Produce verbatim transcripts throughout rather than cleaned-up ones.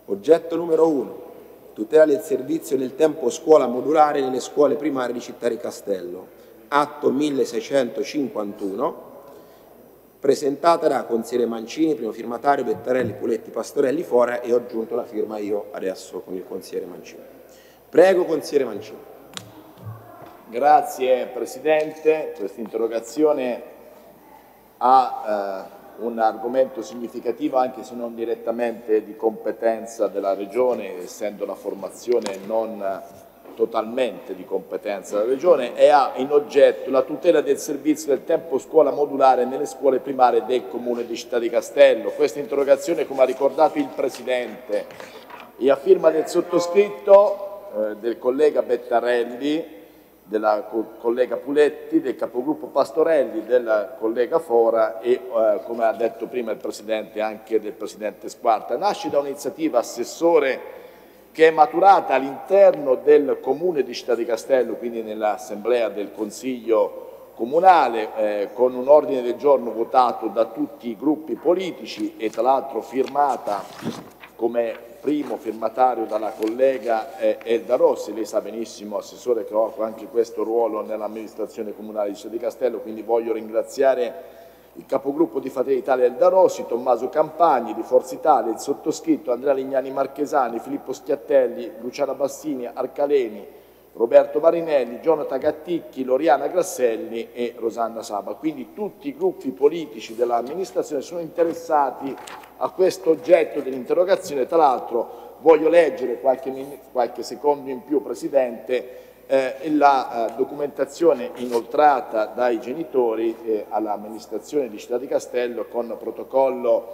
Oggetto numero uno. Tutela del servizio del tempo scuola modulare nelle scuole primarie di Città di Castello. Atto milleseicentocinquantuno. Presentata da consigliere Mancini, primo firmatario Bettarelli, Puletti, Pastorelli, Fora, e ho aggiunto la firma io adesso con il consigliere Mancini. Prego, consigliere Mancini. Grazie Presidente. Questa interrogazione ha eh, un argomento significativo, anche se non direttamente di competenza della Regione, essendo la formazione non totalmente di competenza della Regione, e ha in oggetto la tutela del servizio del tempo scuola modulare nelle scuole primarie del Comune di Città di Castello. Questa interrogazione, come ha ricordato il Presidente, è a firma del sottoscritto, eh, del collega Bettarelli, della collega Puletti, del capogruppo Pastorelli, del collega Fora e, eh, come ha detto prima il Presidente, anche del Presidente Squarta. Nasce da un'iniziativa assessore che è maturata all'interno del Comune di Città di Castello, quindi nell'Assemblea del Consiglio Comunale, eh, con un ordine del giorno votato da tutti i gruppi politici e tra l'altro firmata come primo firmatario dalla collega eh, Elda Rossi. Lei sa benissimo, Assessore, che ho anche questo ruolo nell'amministrazione comunale di Città di Castello, quindi voglio ringraziare il capogruppo di Fratelli d'Italia Elda Rossi, Tommaso Campagni, di Forza Italia, il sottoscritto, Andrea Lignani Marchesani, Filippo Schiattelli, Luciana Bassini, Arcaleni, Roberto Marinelli, Jonathan Gatticchi, Loriana Grasselli e Rosanna Saba. Quindi tutti i gruppi politici dell'amministrazione sono interessati a questo oggetto dell'interrogazione. Tra l'altro voglio leggere qualche, qualche secondo in più, Presidente, Eh, la eh, documentazione inoltrata dai genitori eh, all'amministrazione di Città di Castello con protocollo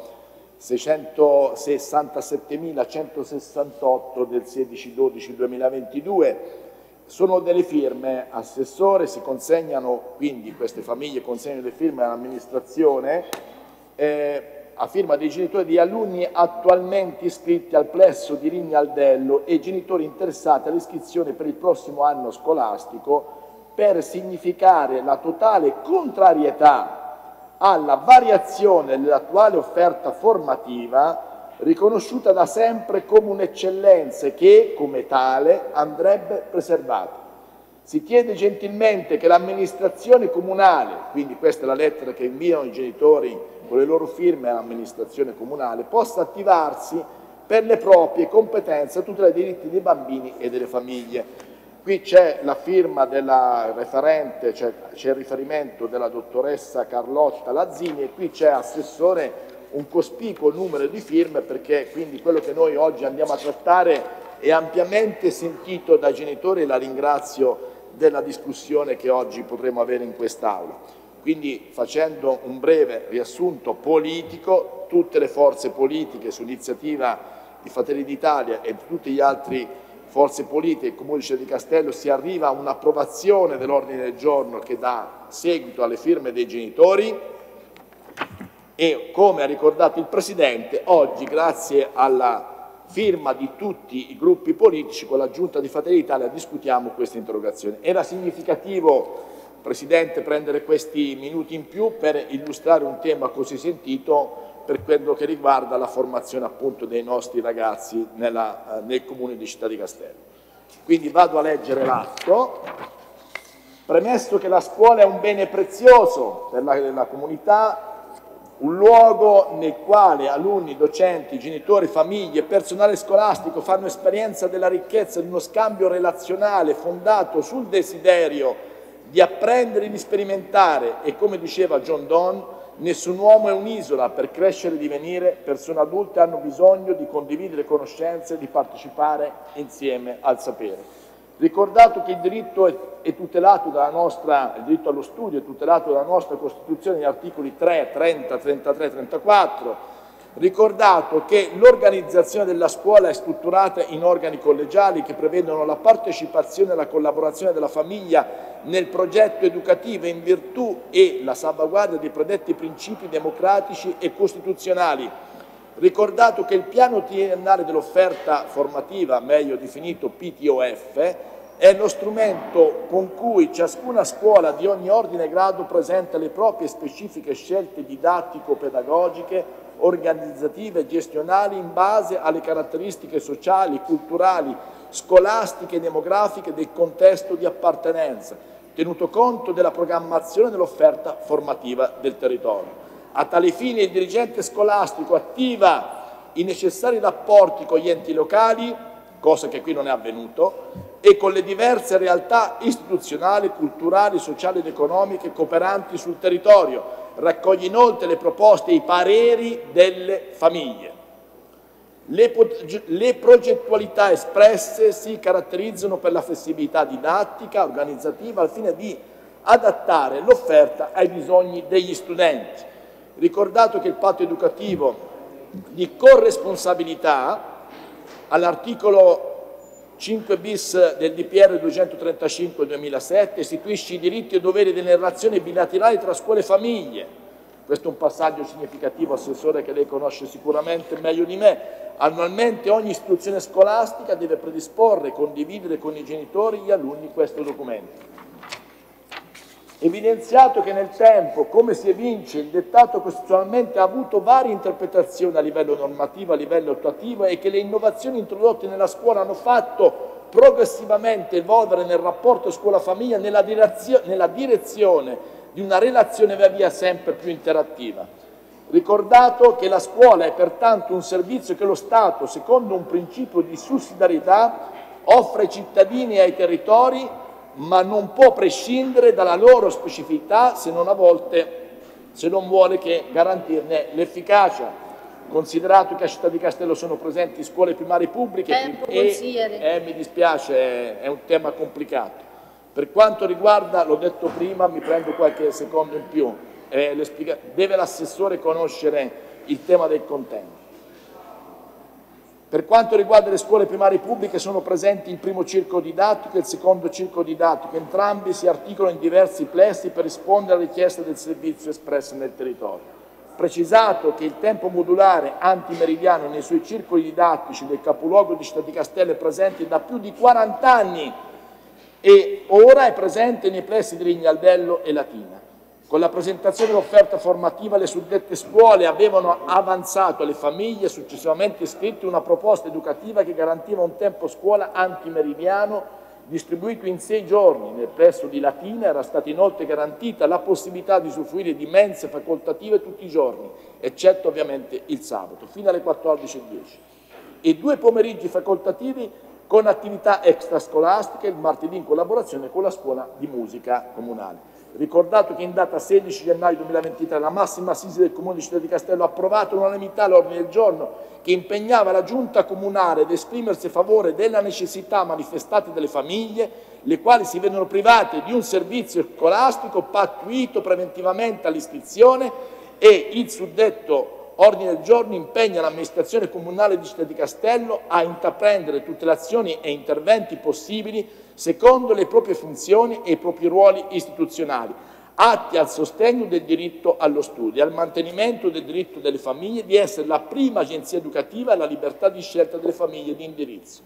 seicentosessantasettemilacientosessantotto del sedici dodici duemilaventidue. Sono delle firme, Assessore, si consegnano, quindi queste famiglie consegnano le firme all'amministrazione eh, a firma dei genitori di alunni attualmente iscritti al plesso di Rigni Aldello e genitori interessati all'iscrizione per il prossimo anno scolastico, per significare la totale contrarietà alla variazione dell'attuale offerta formativa, riconosciuta da sempre come un'eccellenza e che, come tale, andrebbe preservata. Si chiede gentilmente che l'amministrazione comunale, quindi questa è la lettera che inviano i genitori con le loro firme all'amministrazione comunale, possa attivarsi per le proprie competenze a tutela dei diritti dei bambini e delle famiglie. Qui c'è la firma della referente, c'è il riferimento della dottoressa Carlotta Lazzini e qui c'è, Assessore, un cospicuo numero di firme, perché quindi quello che noi oggi andiamo a trattare è ampiamente sentito dai genitori e la ringrazio della discussione che oggi potremo avere in quest'Aula. Quindi, facendo un breve riassunto politico, tutte le forze politiche su iniziativa di Fratelli d'Italia e di tutte le altre forze politiche del Comune di Città di Castello si arriva a un'approvazione dell'ordine del giorno che dà seguito alle firme dei genitori e, come ha ricordato il Presidente, oggi, grazie alla firma di tutti i gruppi politici, con la Giunta di Fratelli d'Italia discutiamo questa interrogazione. Era significativo, Presidente, prendere questi minuti in più per illustrare un tema così sentito per quello che riguarda la formazione appunto dei nostri ragazzi nella, nel Comune di Città di Castello. Quindi vado a leggere l'atto. Premesso che la scuola è un bene prezioso per la, la comunità, un luogo nel quale alunni, docenti, genitori, famiglie e personale scolastico fanno esperienza della ricchezza di uno scambio relazionale fondato sul desiderio di apprendere e di sperimentare e, come diceva John Donne, nessun uomo è un'isola, per crescere e divenire persone adulte hanno bisogno di condividere conoscenze e di partecipare insieme al sapere. Ricordato che il diritto è, è tutelato dalla nostra, il diritto allo studio è tutelato dalla nostra Costituzione negli articoli tre, trenta, trentatré e trentaquattro, ricordato che l'organizzazione della scuola è strutturata in organi collegiali che prevedono la partecipazione e la collaborazione della famiglia nel progetto educativo in virtù e la salvaguardia dei predetti principi democratici e costituzionali, ricordato che il piano triennale dell'offerta formativa, meglio definito P T O F, è lo strumento con cui ciascuna scuola di ogni ordine e grado presenta le proprie specifiche scelte didattico-pedagogiche organizzative e gestionali in base alle caratteristiche sociali, culturali, scolastiche e demografiche del contesto di appartenenza, tenuto conto della programmazione dell'offerta formativa del territorio. A tale fine il dirigente scolastico attiva i necessari rapporti con gli enti locali, cosa che qui non è avvenuto, e con le diverse realtà istituzionali, culturali, sociali ed economiche cooperanti sul territorio. Raccoglie inoltre le proposte e i pareri delle famiglie. Le, le progettualità espresse si caratterizzano per la flessibilità didattica, organizzativa, al fine di adattare l'offerta ai bisogni degli studenti. Ricordato che il patto educativo di corresponsabilità all'articolo cinque bis del D P R duecentotrentacinque duemilasette istituisce i diritti e doveri delle relazioni bilaterali tra scuole e famiglie. Questo è un passaggio significativo, Assessore, che lei conosce sicuramente meglio di me. Annualmente ogni istituzione scolastica deve predisporre e condividere con i genitori e gli alunni questo documento. Evidenziato che nel tempo, come si evince, il dettato costituzionalmente ha avuto varie interpretazioni a livello normativo, a livello attuativo e che le innovazioni introdotte nella scuola hanno fatto progressivamente evolvere nel rapporto scuola-famiglia nella, direzio- nella direzione di una relazione via via sempre più interattiva. Ricordato che la scuola è pertanto un servizio che lo Stato, secondo un principio di sussidiarietà, offre ai cittadini e ai territori, ma non può prescindere dalla loro specificità se non a volte, se non vuole che garantirne l'efficacia. Considerato che a Città di Castello sono presenti scuole primarie pubbliche Tempo, e eh, mi dispiace, è, è un tema complicato. Per quanto riguarda, l'ho detto prima, mi prendo qualche secondo in più, eh, deve l'assessore conoscere il tema del contento. Per quanto riguarda le scuole primarie pubbliche sono presenti il primo circolo didattico e il secondo circolo didattico, entrambi si articolano in diversi plessi per rispondere alle richieste del servizio espresse nel territorio. Precisato che il tempo modulare antimeridiano nei suoi circoli didattici del capoluogo di Città di Castello è presente da più di quaranta anni e ora è presente nei plessi di Rignaldello e Latina. Con la presentazione dell'offerta formativa le suddette scuole avevano avanzato alle famiglie successivamente iscritte una proposta educativa che garantiva un tempo scuola antimeridiano distribuito in sei giorni. Nel plesso di Latina era stata inoltre garantita la possibilità di usufruire di mense facoltative tutti i giorni, eccetto ovviamente il sabato, fino alle quattordici e dieci. E due pomeriggi facoltativi con attività extrascolastiche il martedì in collaborazione con la scuola di musica comunale. Ricordato che in data sedici gennaio duemilaventitré la massima assise del Comune di Città di Castello ha approvato all'unanimità l'ordine del giorno che impegnava la Giunta Comunale ad esprimersi a favore della necessità manifestate dalle famiglie, le quali si vedono private di un servizio scolastico pattuito preventivamente all'iscrizione, e il suddetto ordine del giorno impegna l'amministrazione comunale di Città di Castello a intraprendere tutte le azioni e interventi possibili secondo le proprie funzioni e i propri ruoli istituzionali, atti al sostegno del diritto allo studio e al mantenimento del diritto delle famiglie di essere la prima agenzia educativa e la libertà di scelta delle famiglie di indirizzo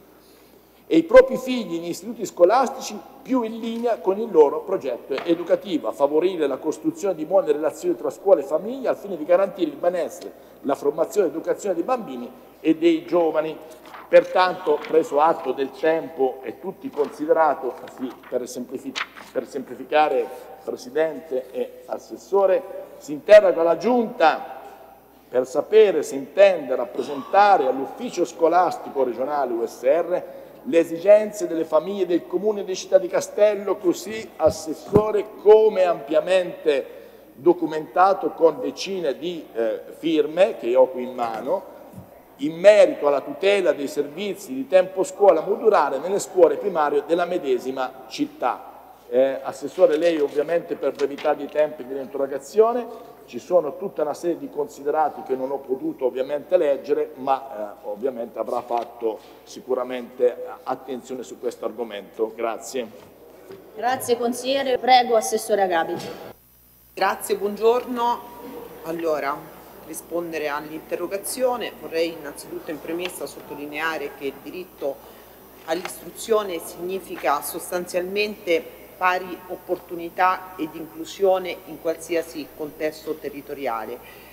e i propri figli in istituti scolastici più in linea con il loro progetto educativo, a favorire la costruzione di buone relazioni tra scuole e famiglie al fine di garantire il benessere, la formazione e l'educazione dei bambini e dei giovani. Pertanto, preso atto del tempo e tutti considerato, sì, per, semplific per semplificare Presidente e Assessore, si interroga la Giunta per sapere se intende rappresentare all'Ufficio Scolastico Regionale U S R le esigenze delle famiglie del Comune di Città di Castello, così, Assessore, come ampiamente documentato con decine di eh, firme che ho qui in mano, in merito alla tutela dei servizi di tempo scuola modulare nelle scuole primarie della medesima città. Eh, Assessore, lei ovviamente per brevità di tempi dell'interrogazione, ci sono tutta una serie di considerati che non ho potuto ovviamente leggere, ma eh, ovviamente avrà fatto sicuramente attenzione su questo argomento. Grazie. Grazie consigliere, prego Assessore Agapi. Grazie, buongiorno. Allora, rispondere all'interrogazione, vorrei innanzitutto in premessa sottolineare che il diritto all'istruzione significa sostanzialmente pari opportunità ed inclusione in qualsiasi contesto territoriale.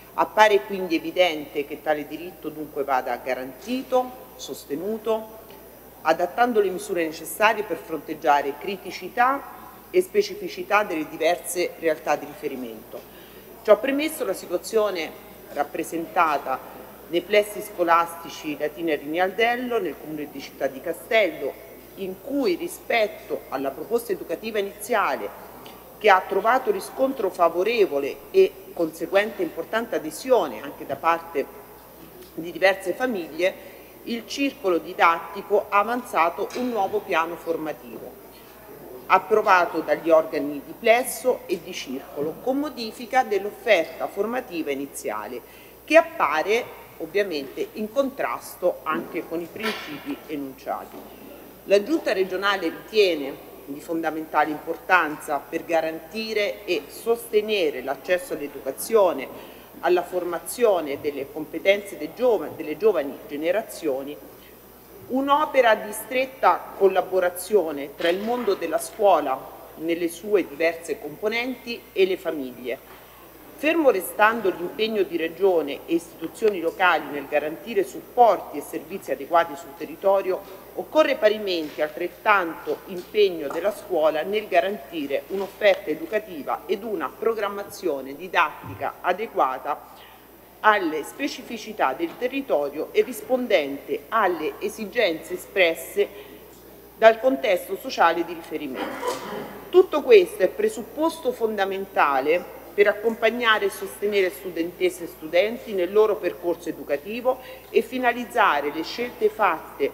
Appare quindi evidente che tale diritto dunque vada garantito, sostenuto, adattando le misure necessarie per fronteggiare criticità e specificità delle diverse realtà di riferimento. Ciò premesso, la situazione rappresentata nei plessi scolastici Latina Rini Aldello, nel comune di Città di Castello, in cui rispetto alla proposta educativa iniziale, che ha trovato riscontro favorevole e conseguente importante adesione anche da parte di diverse famiglie, il circolo didattico ha avanzato un nuovo piano formativo, approvato dagli organi di plesso e di circolo, con modifica dell'offerta formativa iniziale, che appare ovviamente in contrasto anche con i principi enunciati. La Giunta regionale ritiene di fondamentale importanza per garantire e sostenere l'accesso all'educazione, alla formazione delle competenze dei giovani, delle giovani generazioni, un'opera di stretta collaborazione tra il mondo della scuola nelle sue diverse componenti e le famiglie. Fermo restando l'impegno di Regione e istituzioni locali nel garantire supporti e servizi adeguati sul territorio, occorre parimenti altrettanto impegno della scuola nel garantire un'offerta educativa ed una programmazione didattica adeguata alle specificità del territorio e rispondente alle esigenze espresse dal contesto sociale di riferimento. Tutto questo è presupposto fondamentale per accompagnare e sostenere studentesse e studenti nel loro percorso educativo e finalizzare le scelte fatte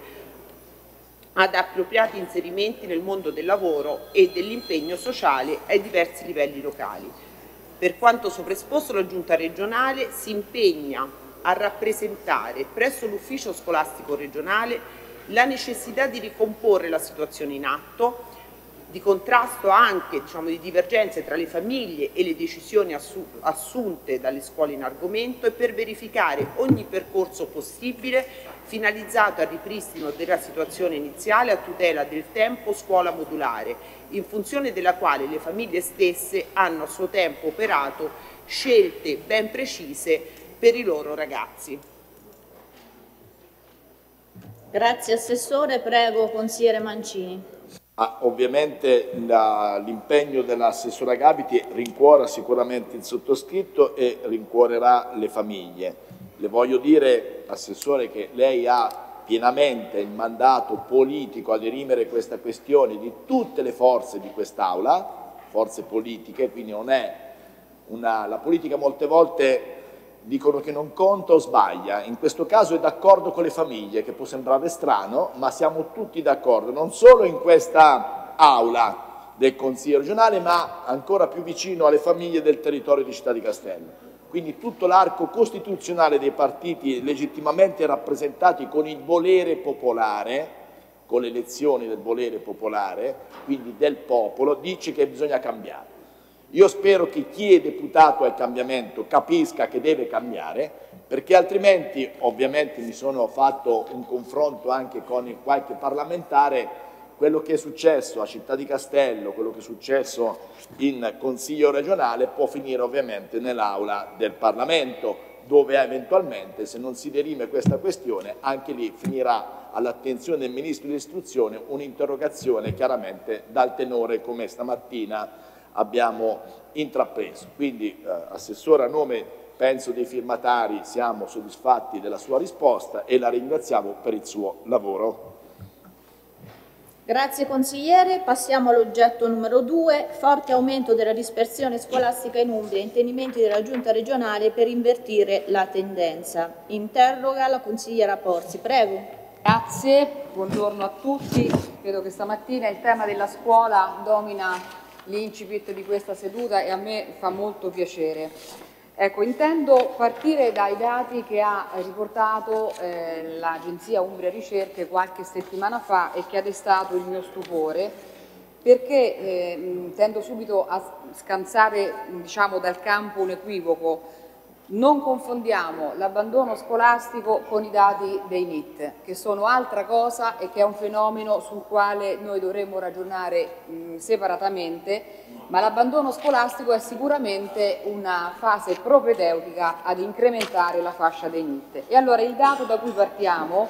ad appropriati inserimenti nel mondo del lavoro e dell'impegno sociale ai diversi livelli locali. Per quanto sopra esposto, la Giunta regionale si impegna a rappresentare presso l'Ufficio scolastico regionale la necessità di ricomporre la situazione in atto, di contrasto anche diciamo, di divergenze tra le famiglie e le decisioni assu assunte dalle scuole in argomento e per verificare ogni percorso possibile finalizzato al ripristino della situazione iniziale a tutela del tempo scuola modulare, in funzione della quale le famiglie stesse hanno a suo tempo operato scelte ben precise per i loro ragazzi. Grazie Assessore, prego Consigliere Mancini. Ah, ovviamente l'impegno dell'assessora Gabiti rincuora sicuramente il sottoscritto e rincuorerà le famiglie. Le voglio dire, Assessore, che lei ha pienamente il mandato politico a dirimere questa questione di tutte le forze di quest'Aula, forze politiche, quindi non è una... la politica molte volte dicono che non conta o sbaglia, in questo caso è d'accordo con le famiglie, che può sembrare strano, ma siamo tutti d'accordo, non solo in questa aula del Consiglio regionale, ma ancora più vicino alle famiglie del territorio di Città di Castello. Quindi tutto l'arco costituzionale dei partiti legittimamente rappresentati con il volere popolare, con le elezioni del volere popolare, quindi del popolo, dice che bisogna cambiare. Io spero che chi è deputato al cambiamento capisca che deve cambiare, perché altrimenti, ovviamente mi sono fatto un confronto anche con qualche parlamentare, quello che è successo a Città di Castello, quello che è successo in Consiglio regionale può finire ovviamente nell'aula del Parlamento, dove eventualmente, se non si dirime questa questione, anche lì finirà all'attenzione del Ministro dell'Istruzione un'interrogazione chiaramente dal tenore come stamattina abbiamo intrapreso. Quindi, eh, Assessore, a nome, penso, dei firmatari siamo soddisfatti della sua risposta e la ringraziamo per il suo lavoro. Grazie Consigliere. Passiamo all'oggetto numero due, forte aumento della dispersione scolastica in Umbria, intendimenti della Giunta regionale per invertire la tendenza. Interroga la Consigliera Porzi, prego. Grazie, buongiorno a tutti. Credo che stamattina il tema della scuola domina l'incipit di questa seduta e a me fa molto piacere. Ecco, intendo partire dai dati che ha riportato eh, l'Agenzia Umbria Ricerche qualche settimana fa e che ha destato il mio stupore, perché eh, tendo subito a scansare diciamo, dal campo un equivoco. Non confondiamo l'abbandono scolastico con i dati dei N I T, che sono altra cosa e che è un fenomeno sul quale noi dovremmo ragionare mh, separatamente ma l'abbandono scolastico è sicuramente una fase propedeutica ad incrementare la fascia dei N I T. E allora il dato da cui partiamo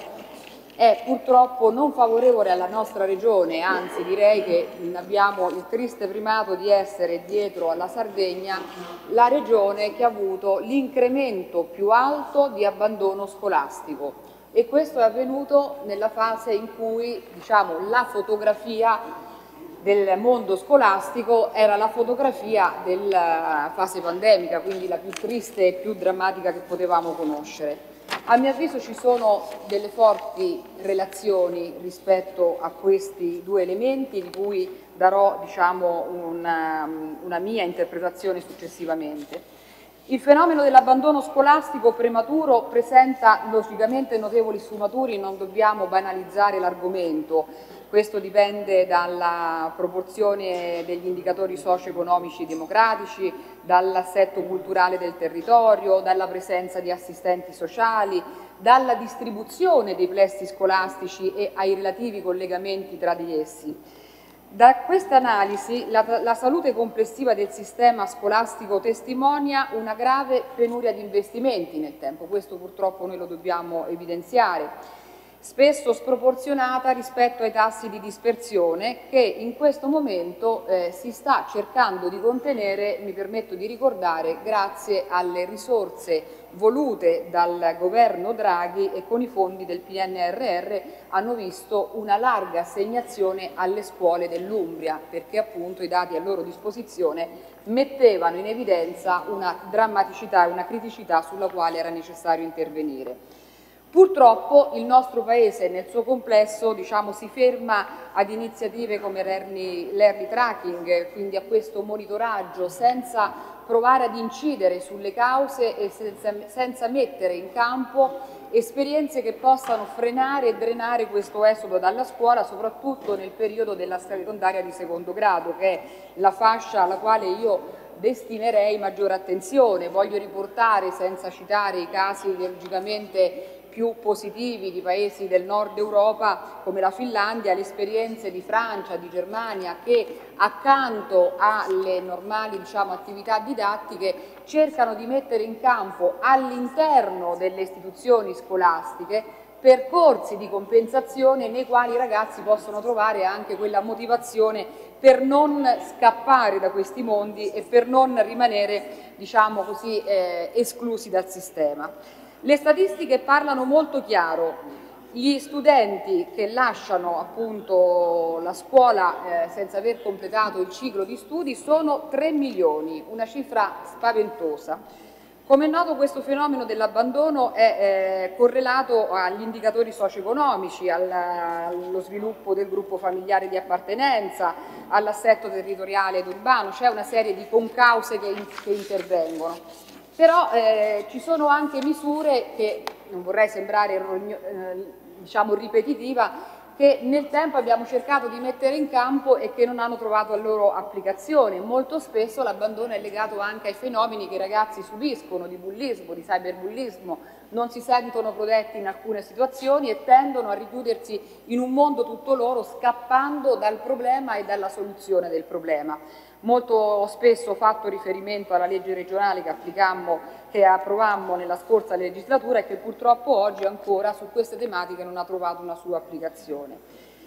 è purtroppo non favorevole alla nostra regione, anzi direi che abbiamo il triste primato di essere dietro alla Sardegna la regione che ha avuto l'incremento più alto di abbandono scolastico, e questo è avvenuto nella fase in cui, diciamo, la fotografia del mondo scolastico era la fotografia della fase pandemica, quindi la più triste e più drammatica che potevamo conoscere. A mio avviso ci sono delle forti relazioni rispetto a questi due elementi, di cui darò, diciamo, una, una mia interpretazione successivamente. Il fenomeno dell'abbandono scolastico prematuro presenta logicamente notevoli sfumature, non dobbiamo banalizzare l'argomento. Questo dipende dalla proporzione degli indicatori socio-economici democratici, dall'assetto culturale del territorio, dalla presenza di assistenti sociali, dalla distribuzione dei plessi scolastici e ai relativi collegamenti tra di essi. Da questa analisi la, la salute complessiva del sistema scolastico testimonia una grave penuria di investimenti nel tempo, questo purtroppo noi lo dobbiamo evidenziare, spesso sproporzionata rispetto ai tassi di dispersione che in questo momento eh, si sta cercando di contenere, mi permetto di ricordare, grazie alle risorse volute dal governo Draghi e con i fondi del P N R R hanno visto una larga assegnazione alle scuole dell'Umbria, perché appunto i dati a loro disposizione mettevano in evidenza una drammaticità e una criticità sulla quale era necessario intervenire. Purtroppo il nostro Paese nel suo complesso, diciamo, si ferma ad iniziative come l'early tracking, quindi a questo monitoraggio, senza provare ad incidere sulle cause e senza, senza mettere in campo esperienze che possano frenare e drenare questo esodo dalla scuola, soprattutto nel periodo della secondaria di secondo grado, che è la fascia alla quale io destinerei maggiore attenzione. Voglio riportare, senza citare i casi logicamente più positivi di paesi del nord Europa come la Finlandia, le esperienze di Francia, di Germania, che accanto alle normali, diciamo, attività didattiche cercano di mettere in campo all'interno delle istituzioni scolastiche percorsi di compensazione nei quali i ragazzi possono trovare anche quella motivazione per non scappare da questi mondi e per non rimanere, diciamo così, eh, esclusi dal sistema. Le statistiche parlano molto chiaro. Gli studenti che lasciano appunto la scuola eh, senza aver completato il ciclo di studi sono tre milioni, una cifra spaventosa. Come è noto, questo fenomeno dell'abbandono è eh, correlato agli indicatori socio-economici, allo sviluppo del gruppo familiare di appartenenza, all'assetto territoriale ed urbano, c'è una serie di concause che, in, che intervengono. Però eh, ci sono anche misure che, non vorrei sembrare eh, diciamo ripetitiva, che nel tempo abbiamo cercato di mettere in campo e che non hanno trovato la loro applicazione. Molto spesso l'abbandono è legato anche ai fenomeni che i ragazzi subiscono di bullismo, di cyberbullismo, non si sentono protetti in alcune situazioni e tendono a richiudersi in un mondo tutto loro, scappando dal problema e dalla soluzione del problema. Molto spesso ho fatto riferimento alla legge regionale che applicammo, che approvammo nella scorsa legislatura e che purtroppo oggi ancora su queste tematiche non ha trovato una sua applicazione.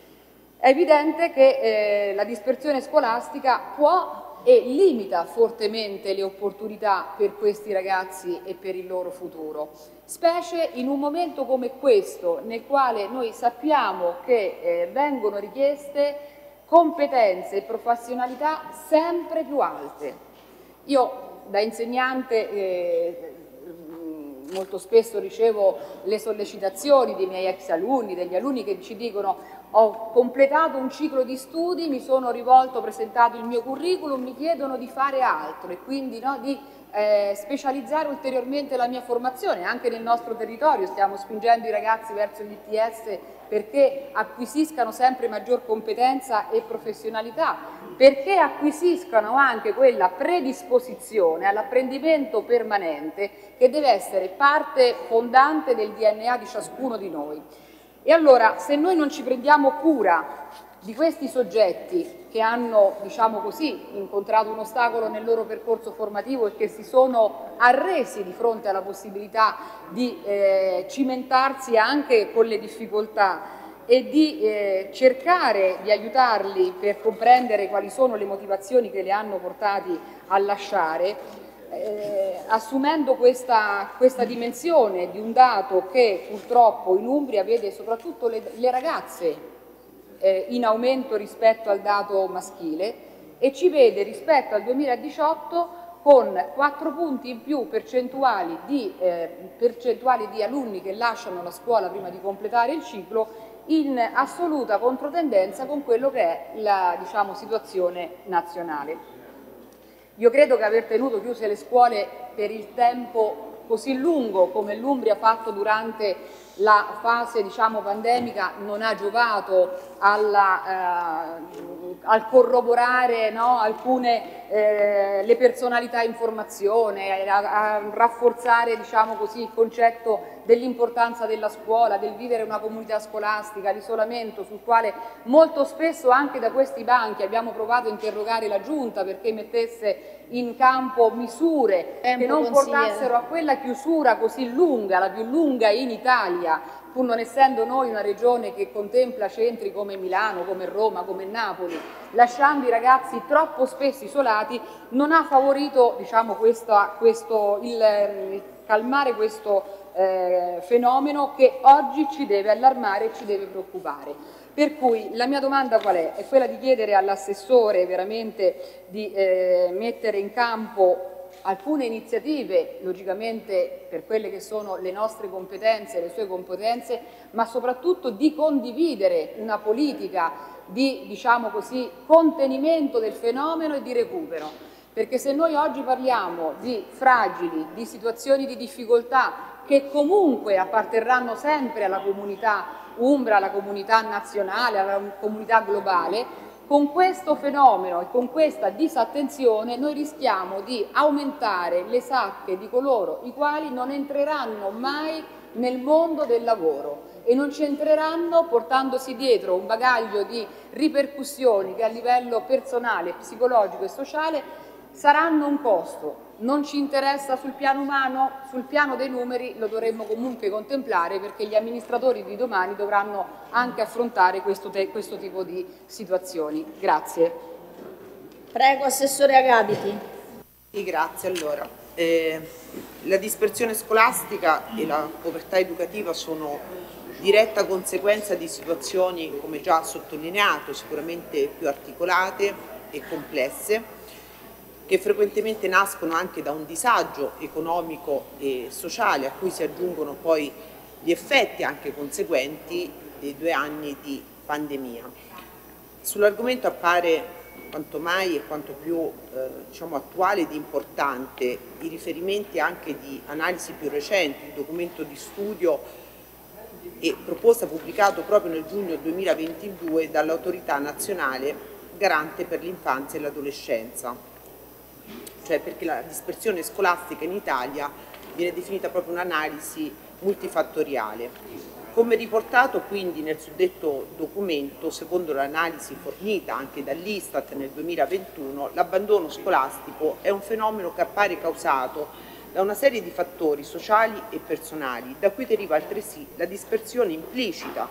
È evidente che eh, la dispersione scolastica può e limita fortemente le opportunità per questi ragazzi e per il loro futuro, specie in un momento come questo, nel quale noi sappiamo che eh, vengono richieste competenze e professionalità sempre più alte. Io da insegnante eh, molto spesso ricevo le sollecitazioni dei miei ex alunni, degli alunni che ci dicono: ho completato un ciclo di studi, mi sono rivolto, ho presentato il mio curriculum, mi chiedono di fare altro e quindi no, di eh, specializzare ulteriormente la mia formazione. Anche nel nostro territorio stiamo spingendo i ragazzi verso gli I T S perché acquisiscano sempre maggior competenza e professionalità, perché acquisiscano anche quella predisposizione all'apprendimento permanente che deve essere parte fondante del D N A di ciascuno di noi. E allora, se noi non ci prendiamo cura di questi soggetti che hanno, diciamo così, incontrato un ostacolo nel loro percorso formativo e che si sono arresi di fronte alla possibilità di eh, cimentarsi anche con le difficoltà e di eh, cercare di aiutarli per comprendere quali sono le motivazioni che li hanno portati a lasciare, eh, assumendo questa, questa dimensione di un dato che purtroppo in Umbria vede soprattutto le, le ragazze eh, in aumento rispetto al dato maschile e ci vede rispetto al duemiladiciotto con quattro punti in più percentuali di, eh, percentuali di alunni che lasciano la scuola prima di completare il ciclo, in assoluta controtendenza con quello che è la, diciamo, situazione nazionale. Io credo che aver tenuto chiuse le scuole per il tempo così lungo come l'Umbria ha fatto durante la fase, diciamo, pandemica non ha giovato alla, eh, al corroborare, no, alcune eh, le personalità in formazione, a, a rafforzare, diciamo così, il concetto dell'importanza della scuola, del vivere una comunità scolastica, l'isolamento sul quale molto spesso anche da questi banchi abbiamo provato a interrogare la Giunta perché mettesse in campo misure Tempo, che non consigliere. portassero a quella chiusura così lunga, la più lunga in Italia, pur non essendo noi una regione che contempla centri come Milano, come Roma, come Napoli, lasciando i ragazzi troppo spesso isolati, non ha favorito, diciamo, questo, questo, il, il calmare questo eh, fenomeno che oggi ci deve allarmare e ci deve preoccupare. Per cui la mia domanda qual è? È quella di chiedere all'assessore veramente di eh, mettere in campo alcune iniziative, logicamente per quelle che sono le nostre competenze, le sue competenze, ma soprattutto di condividere una politica di, diciamo così, contenimento del fenomeno e di recupero. Perché se noi oggi parliamo di fragili, di situazioni di difficoltà che comunque apparterranno sempre alla comunità umbra, alla comunità nazionale, alla comunità globale, con questo fenomeno e con questa disattenzione noi rischiamo di aumentare le sacche di coloro i quali non entreranno mai nel mondo del lavoro e non ci entreranno portandosi dietro un bagaglio di ripercussioni che a livello personale, psicologico e sociale saranno un costo. Non ci interessa sul piano umano, sul piano dei numeri lo dovremmo comunque contemplare perché gli amministratori di domani dovranno anche affrontare questo, questo tipo di situazioni. Grazie. Prego, Assessore Agapiti. Sì, grazie. Allora, eh, la dispersione scolastica e la povertà educativa sono diretta conseguenza di situazioni, come già sottolineato, sicuramente più articolate e complesse, che frequentemente nascono anche da un disagio economico e sociale a cui si aggiungono poi gli effetti anche conseguenti dei due anni di pandemia. Sull'argomento appare quanto mai e quanto più eh, diciamo, attuale ed importante i riferimenti anche di analisi più recenti, il documento di studio e proposta pubblicato proprio nel giugno duemilaventidue dall'Autorità Nazionale Garante per l'Infanzia e l'Adolescenza. Cioè perché la dispersione scolastica in Italia viene definita proprio un'analisi multifattoriale. Come riportato quindi nel suddetto documento, secondo l'analisi fornita anche dall'Istat nel duemilaventuno, l'abbandono scolastico è un fenomeno che appare causato da una serie di fattori sociali e personali, da cui deriva altresì la dispersione implicita,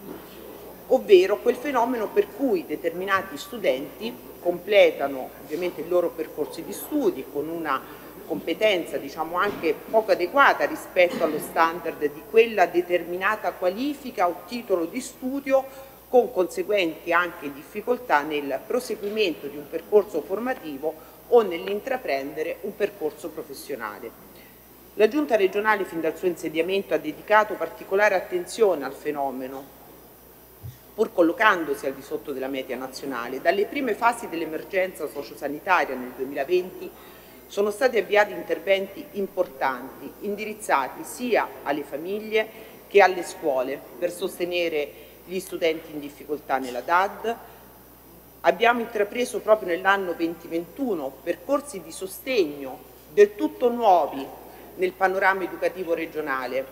ovvero quel fenomeno per cui determinati studenti completano ovviamente i loro percorsi di studi con una competenza diciamo anche poco adeguata rispetto allo standard di quella determinata qualifica o titolo di studio, con conseguenti anche difficoltà nel proseguimento di un percorso formativo o nell'intraprendere un percorso professionale. La Giunta regionale fin dal suo insediamento ha dedicato particolare attenzione al fenomeno, pur collocandosi al di sotto della media nazionale. Dalle prime fasi dell'emergenza sociosanitaria nel duemilaventi sono stati avviati interventi importanti, indirizzati sia alle famiglie che alle scuole per sostenere gli studenti in difficoltà nella D A D. Abbiamo intrapreso proprio nell'anno duemilaventuno percorsi di sostegno del tutto nuovi nel panorama educativo regionale,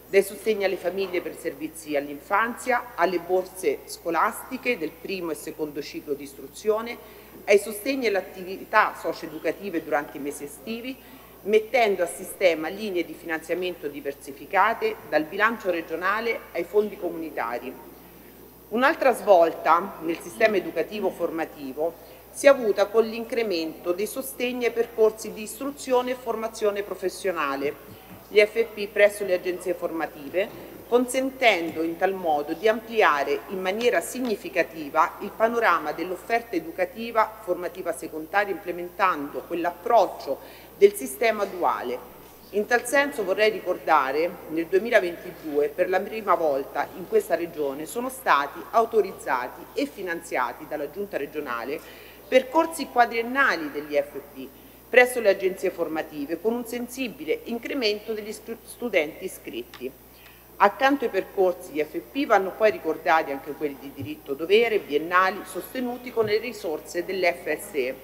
dai sostegni alle famiglie per servizi all'infanzia, alle borse scolastiche del primo e secondo ciclo di istruzione, ai sostegni alle attività socio-educative durante i mesi estivi, mettendo a sistema linee di finanziamento diversificate dal bilancio regionale ai fondi comunitari. Un'altra svolta nel sistema educativo formativo si è avuta con l'incremento dei sostegni ai percorsi di istruzione e formazione professionale, gli F P presso le agenzie formative, consentendo in tal modo di ampliare in maniera significativa il panorama dell'offerta educativa formativa secondaria, implementando quell'approccio del sistema duale. In tal senso vorrei ricordare nel duemilaventidue per la prima volta in questa regione sono stati autorizzati e finanziati dalla Giunta regionale percorsi quadriennali degli F P presso le agenzie formative con un sensibile incremento degli studenti iscritti. Accanto ai percorsi di F P vanno poi ricordati anche quelli di diritto dovere, biennali, sostenuti con le risorse dell'F S E.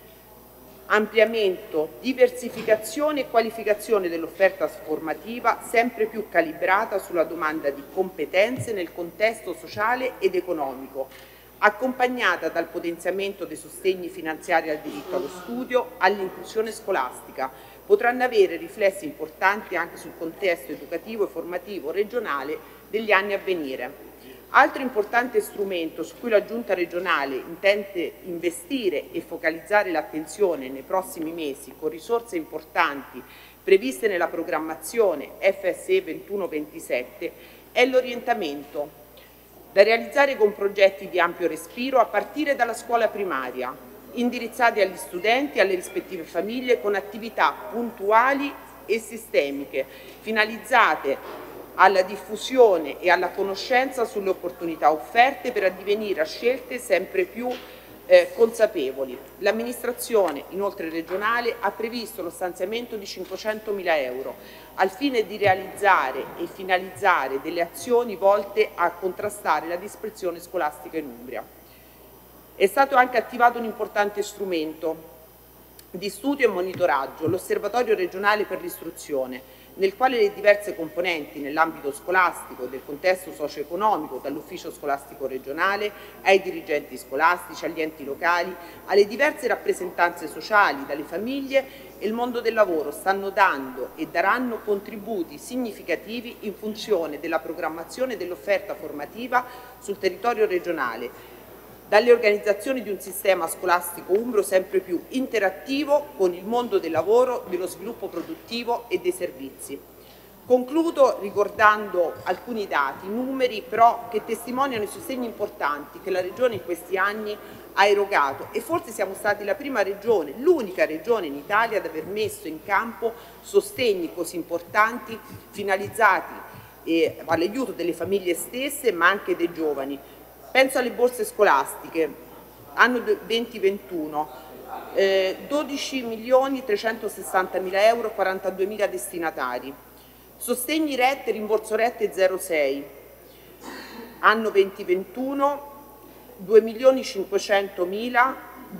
Ampliamento, diversificazione e qualificazione dell'offerta formativa sempre più calibrata sulla domanda di competenze nel contesto sociale ed economico, accompagnata dal potenziamento dei sostegni finanziari al diritto allo studio, all'inclusione scolastica, potranno avere riflessi importanti anche sul contesto educativo e formativo regionale degli anni a venire. Altro importante strumento su cui la Giunta regionale intende investire e focalizzare l'attenzione nei prossimi mesi con risorse importanti previste nella programmazione F S E ventuno ventisette è l'orientamento, da realizzare con progetti di ampio respiro a partire dalla scuola primaria, indirizzati agli studenti e alle rispettive famiglie con attività puntuali e sistemiche, finalizzate alla diffusione e alla conoscenza sulle opportunità offerte per addivenire a scelte sempre più eh, consapevoli. L'amministrazione, inoltre regionale, ha previsto lo stanziamento di cinquecentomila euro al fine di realizzare e finalizzare delle azioni volte a contrastare la dispersione scolastica in Umbria. È stato anche attivato un importante strumento di studio e monitoraggio, l'Osservatorio regionale per l'istruzione, nel quale le diverse componenti nell'ambito scolastico e del contesto socio-economico, dall'ufficio scolastico regionale ai dirigenti scolastici, agli enti locali, alle diverse rappresentanze sociali, dalle famiglie e il mondo del lavoro, stanno dando e daranno contributi significativi in funzione della programmazione dell'offerta formativa sul territorio regionale, dalle organizzazioni di un sistema scolastico umbro sempre più interattivo con il mondo del lavoro, dello sviluppo produttivo e dei servizi. Concludo ricordando alcuni dati, numeri però che testimoniano i sostegni importanti che la Regione in questi anni ha erogato e forse siamo stati la prima regione, l'unica regione in Italia ad aver messo in campo sostegni così importanti finalizzati eh, all'aiuto delle famiglie stesse ma anche dei giovani. Penso alle borse scolastiche, anno venti ventuno, eh, dodici milioni trecentosessantamila euro, quarantaduemila destinatari. Sostegni rette, rimborso rette zero sei, anno venti ventuno, due milioni cinquecentomila,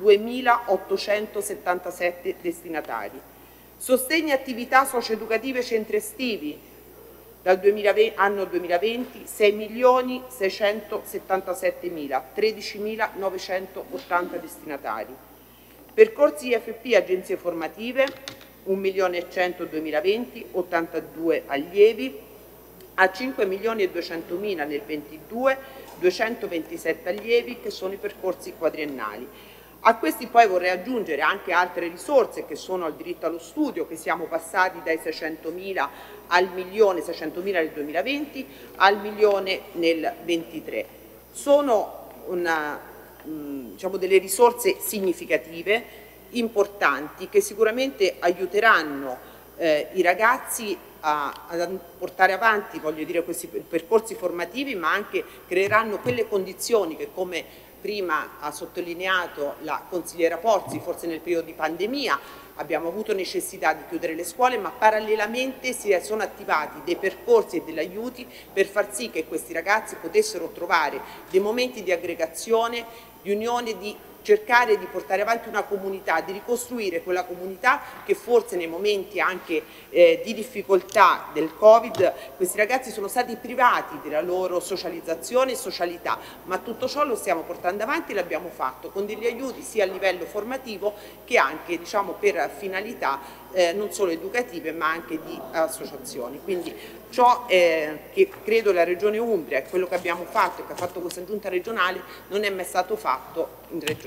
duemilaottocentosettantasette destinatari. Sostegni attività socio-educative centri estivi, dal duemilaventi, anno duemilaventi sei milioni seicentosettantasettemila, tredicimilanovecentottanta destinatari. Percorsi I F P agenzie formative un milione e cento duemilaventi, ottantadue allievi, a cinque milioni e duecentomila nel ventidue, duecentoventisette allievi che sono i percorsi quadriennali. A questi poi vorrei aggiungere anche altre risorse che sono al diritto allo studio, che siamo passati dai seicentomila al milione, seicentomila nel duemilaventi al milione nel ventitré. Sono una, mh, diciamo delle risorse significative, importanti, che sicuramente aiuteranno eh, i ragazzi a, a portare avanti, voglio dire, questi percorsi formativi, ma anche creeranno quelle condizioni che, come prima ha sottolineato la consigliera Pozzi, forse nel periodo di pandemia abbiamo avuto necessità di chiudere le scuole, ma parallelamente si sono attivati dei percorsi e degli aiuti per far sì che questi ragazzi potessero trovare dei momenti di aggregazione, di unione, di cercare di portare avanti una comunità, di ricostruire quella comunità che forse nei momenti anche eh, di difficoltà del Covid questi ragazzi sono stati privati della loro socializzazione e socialità, ma tutto ciò lo stiamo portando avanti e l'abbiamo fatto con degli aiuti sia a livello formativo che anche, diciamo, per finalità eh, non solo educative ma anche di associazioni. Quindi ciò eh, che credo la Regione Umbria e quello che abbiamo fatto e che ha fatto questa giunta regionale non è mai stato fatto in Regione.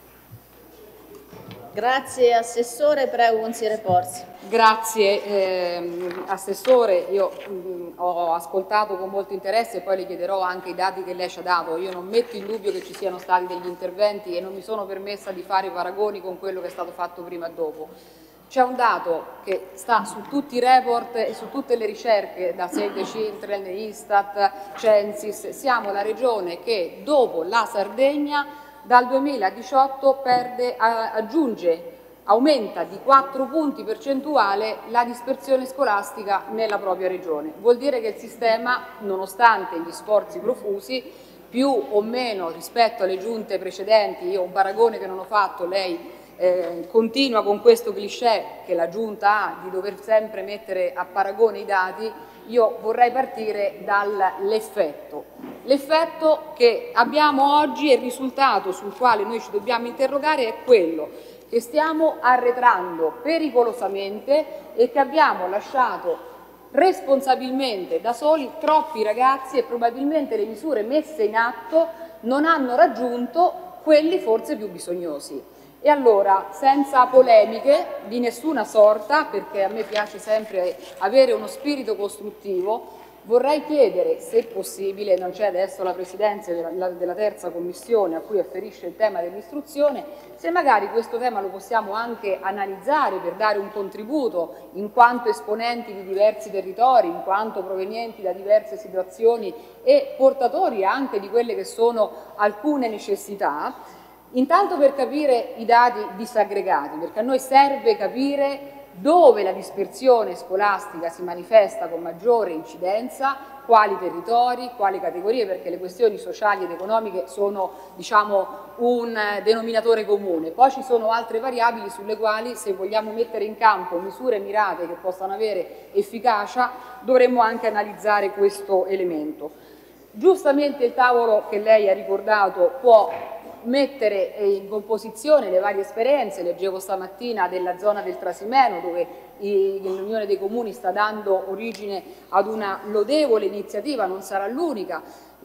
Grazie Assessore, prego consigliere Porzi. Grazie eh, Assessore, io mh, ho ascoltato con molto interesse e poi le chiederò anche i dati che lei ci ha dato. Io non metto in dubbio che ci siano stati degli interventi e non mi sono permessa di fare paragoni con quello che è stato fatto prima e dopo. C'è un dato che sta su tutti i report e su tutte le ricerche da Save the Children, Istat, Censis. Siamo la regione che dopo la Sardegna dal duemiladiciotto perde, aggiunge, aumenta di quattro punti percentuali la dispersione scolastica nella propria regione. Vuol dire che il sistema, nonostante gli sforzi profusi, più o meno rispetto alle giunte precedenti, io un paragone che non ho fatto, lei eh, continua con questo cliché che la giunta ha di dover sempre mettere a paragone i dati. Io vorrei partire dall'effetto. L'effetto che abbiamo oggi e il risultato sul quale noi ci dobbiamo interrogare è quello che stiamo arretrando pericolosamente e che abbiamo lasciato responsabilmente da soli troppi ragazzi e probabilmente le misure messe in atto non hanno raggiunto quelli forse più bisognosi. E allora, senza polemiche di nessuna sorta, perché a me piace sempre avere uno spirito costruttivo, vorrei chiedere, se possibile, non c'è adesso la Presidenza della, della terza commissione a cui afferisce il tema dell'istruzione, se magari questo tema lo possiamo anche analizzare per dare un contributo in quanto esponenti di diversi territori, in quanto provenienti da diverse situazioni e portatori anche di quelle che sono alcune necessità. Intanto per capire i dati disaggregati, perché a noi serve capire dove la dispersione scolastica si manifesta con maggiore incidenza, quali territori, quali categorie, perché le questioni sociali ed economiche sono, diciamo, un denominatore comune. Poi ci sono altre variabili sulle quali, se vogliamo mettere in campo misure mirate che possano avere efficacia, dovremmo anche analizzare questo elemento. Giustamente il tavolo che lei ha ricordato può mettere in composizione le varie esperienze. Leggevo stamattina della zona del Trasimeno dove l'Unione dei Comuni sta dando origine ad una lodevole iniziativa, non sarà l'unica.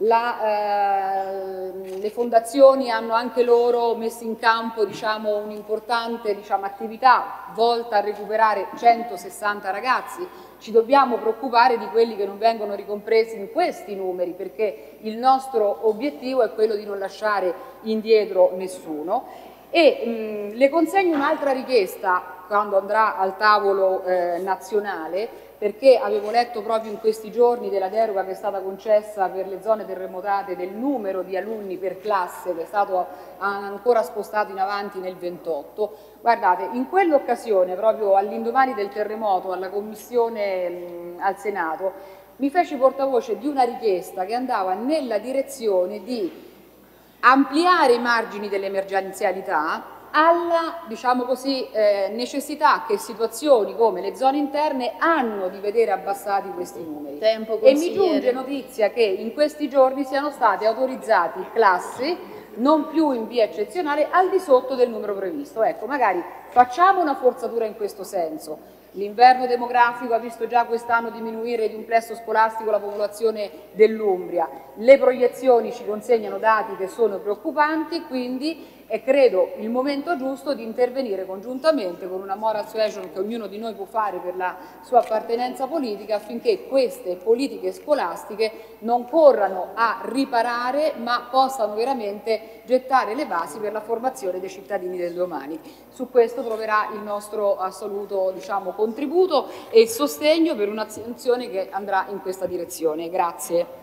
Eh, le fondazioni hanno anche loro messo in campo, diciamo, un'importante, diciamo, attività volta a recuperare centosessanta ragazzi. Ci dobbiamo preoccupare di quelli che non vengono ricompresi in questi numeri, perché il nostro obiettivo è quello di non lasciare indietro nessuno. E mh, le consegno un'altra richiesta quando andrà al tavolo eh, nazionale, perché avevo letto proprio in questi giorni della deroga che è stata concessa per le zone terremotate del numero di alunni per classe, che è stato ancora spostato in avanti nel ventotto. Guardate, in quell'occasione, proprio all'indomani del terremoto, alla Commissione mh, al Senato, mi feci portavoce di una richiesta che andava nella direzione di ampliare i margini dell'emergenzialità alla, diciamo così, eh, necessità che situazioni come le zone interne hanno di vedere abbassati questi numeri. Tempo, e mi giunge notizia che in questi giorni siano state autorizzate classi non più in via eccezionale al di sotto del numero previsto. Ecco, magari facciamo una forzatura in questo senso. L'inverno demografico ha visto già quest'anno diminuire di un plesso scolastico la popolazione dell'Umbria. Le proiezioni ci consegnano dati che sono preoccupanti, quindi è credo il momento giusto di intervenire congiuntamente con una moral suasion che ognuno di noi può fare per la sua appartenenza politica, affinché queste politiche scolastiche non corrano a riparare ma possano veramente gettare le basi per la formazione dei cittadini del domani. Su questo troverà il nostro assoluto, diciamo, contributo e il sostegno per un'azione che andrà in questa direzione. Grazie.